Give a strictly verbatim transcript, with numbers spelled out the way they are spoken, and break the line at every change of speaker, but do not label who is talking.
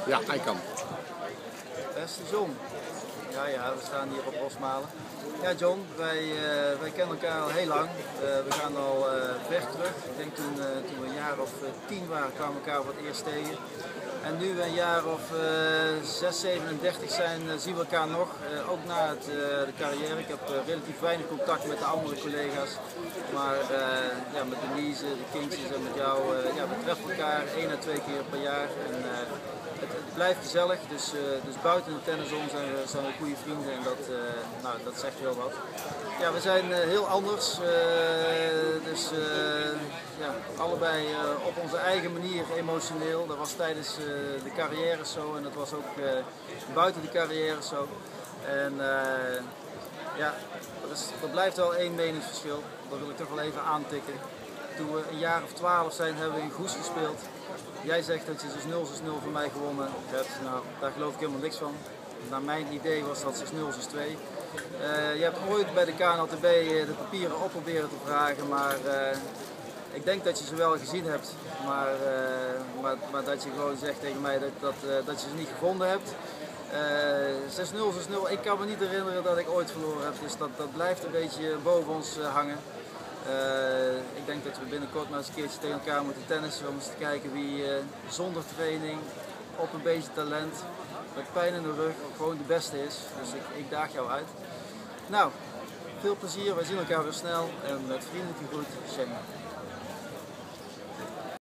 Ja, hij kan.
Beste John. Ja, ja, we staan hier op Rosmalen. Ja, John, wij, uh, wij kennen elkaar al heel lang. Uh, we gaan al uh, ver terug. Ik denk toen, uh, toen we een jaar of uh, tien waren, kwamen we elkaar voor het eerst tegen. En nu we een jaar of uh, zes, zevenendertig zijn, uh, zien we elkaar nog. Uh, ook na het, uh, de carrière. Ik heb uh, relatief weinig contact met de andere collega's. Maar uh, ja, met Denise, de Kingsjes en met jou, uh, ja, we treffen elkaar één à twee keer per jaar. En, uh, Het, het blijft gezellig, dus, uh, dus buiten de tennis om zijn we, zijn we goede vrienden en dat, uh, nou, dat zegt heel wat. Ja, we zijn uh, heel anders, uh, dus uh, ja, allebei uh, op onze eigen manier emotioneel. Dat was tijdens uh, de carrière zo en dat was ook uh, buiten de carrière zo. En uh, ja, er, is, er blijft wel één meningsverschil, dat wil ik toch wel even aantikken. Toen we een jaar of twaalf zijn, hebben we in Goes gespeeld. Jij zegt dat je zes nul zes nul van mij gewonnen hebt. Nou, daar geloof ik helemaal niks van. Naar mijn idee was dat zes nul zes twee. Uh, je hebt ooit bij de K N L T B de papieren op proberen te vragen, maar uh, ik denk dat je ze wel gezien hebt. Maar, uh, maar, maar dat je gewoon zegt tegen mij dat, dat, uh, dat je ze niet gevonden hebt. Uh, zes nul zes nul, ik kan me niet herinneren dat ik ooit verloren heb, dus dat, dat blijft een beetje boven ons uh, hangen. Uh, ik denk dat we binnenkort maar eens een keertje tegen elkaar moeten tennissen om eens te kijken wie uh, zonder training, op een beetje talent, met pijn in de rug, gewoon de beste is. Dus ik, ik daag jou uit. Nou, veel plezier, wij zien elkaar weer snel en met vriendelijke groet, Shane.